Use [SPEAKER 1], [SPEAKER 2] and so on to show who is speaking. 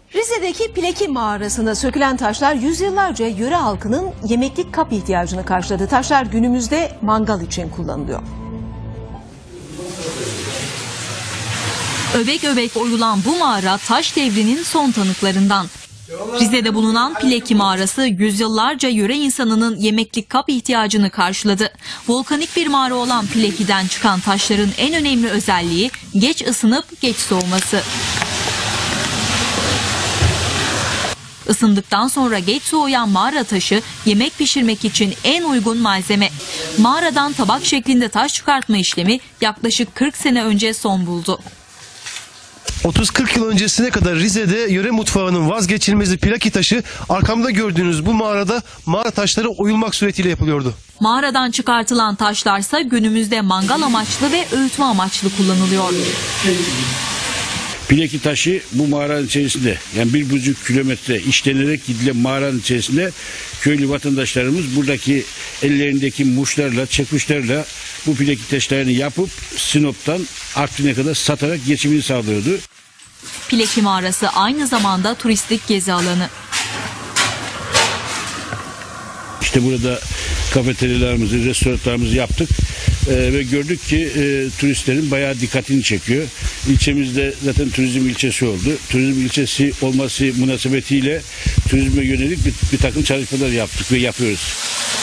[SPEAKER 1] Rize'deki Pileki mağarasında sökülen taşlar yüzyıllarca yöre halkının yemeklik kap ihtiyacını karşıladı. Taşlar günümüzde mangal için kullanılıyor.
[SPEAKER 2] Öbek öbek oyulan bu mağara taş devrinin son tanıklarından. Rize'de bulunan Pileki mağarası yüzyıllarca yöre insanının yemeklik kap ihtiyacını karşıladı. Volkanik bir mağara olan Pileki'den çıkan taşların en önemli özelliği geç ısınıp geç soğuması. Isındıktan sonra geç soğuyan mağara taşı yemek pişirmek için en uygun malzeme. Mağaradan tabak şeklinde taş çıkartma işlemi yaklaşık 40 sene önce son buldu.
[SPEAKER 3] 30-40 yıl öncesine kadar Rize'de yöre mutfağının vazgeçilmezi Pileki taşı, arkamda gördüğünüz bu mağarada mağara taşları oyulmak suretiyle yapılıyordu.
[SPEAKER 2] Mağaradan çıkartılan taşlarsa günümüzde mangal amaçlı ve öğütme amaçlı kullanılıyor.
[SPEAKER 4] Pileki taşı bu mağaranın içerisinde, yani 1,5 kilometre işlenerek gidilen mağaranın içerisinde köylü vatandaşlarımız buradaki ellerindeki muşlarla, çekuşlarla bu pileki taşlarını yapıp Sinop'tan Artvin'e kadar satarak geçimini sağlıyordu.
[SPEAKER 2] Pileki mağarası aynı zamanda turistik gezi alanı.
[SPEAKER 4] İşte burada kafeteryalarımızı, restoranlarımızı yaptık ve gördük ki turistlerin bayağı dikkatini çekiyor. İlçemizde zaten turizm ilçesi oldu. Turizm ilçesi olması münasebetiyle turizme yönelik bir takım çalışmalar yaptık ve yapıyoruz.